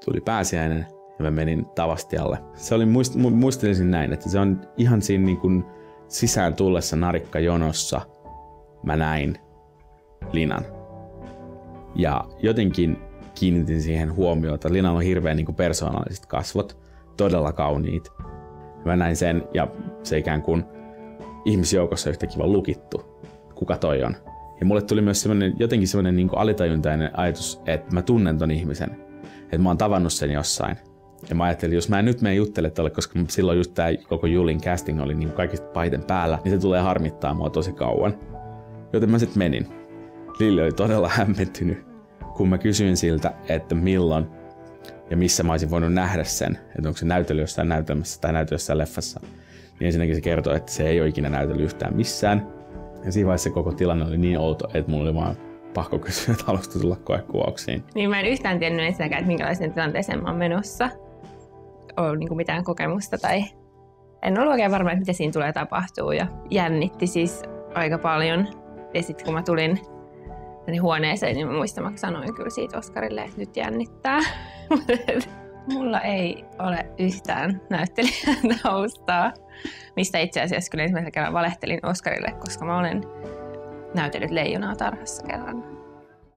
tuli pääsiäinen ja mä menin Tavastialle. Se oli, muistelisin näin, että se on ihan siinä niin kuin sisään tullessa narikkajonossa mä näin Linan. Ja jotenkin kiinnitin siihen huomiota. Linalla on hirveän niin kuin persoonalliset kasvot, todella kauniit. Mä näin sen ja se ikään kuin ihmisjoukossa yhtäkkiä vaan lukittu, kuka toi on. Ja mulle tuli myös jotenkin semmoinen niin kuin alitajuntainen ajatus, että mä tunnen ton ihmisen. Että mä oon tavannut sen jossain. Ja mä ajattelin, jos mä en nyt mene juttele tolle, koska silloin just tää koko Julin casting oli niin kaikista pahiten päällä, niin se tulee harmittaa mua tosi kauan. Joten mä sit menin. Lilli oli todella hämmentynyt, kun mä kysyin siltä, että milloin ja missä mä olisin voinut nähdä sen. Että onko se näytely jossain näytelmässä tai näytely jossain leffassa. Niin ensinnäkin se kertoi, että se ei ole ikinä näytellyt yhtään missään. Ja siinä vaiheessa koko tilanne oli niin outo, että mulla oli vaan pakko kysyä, että haluaisitko tulla koekuvauksiin. Niin mä en yhtään tiennyt ensinnäkään, että minkälaisen tilanteeseen mä oon menossa. Ole niin mitään kokemusta tai en ollut oikein varma, että mitä siinä tulee tapahtuu. Ja jännitti siis aika paljon. Ja sitten kun mä tulin tänne huoneeseen, niin mä muistan, mä sanoin kyllä siitä Oskarille, että nyt jännittää. Mulla ei ole yhtään näyttelijän taustaa, mistä itse asiassa kyllä ensimmäisellä kerran valehtelin Oskarille, koska mä olen näytellyt Leijonaa tarhassa kerran.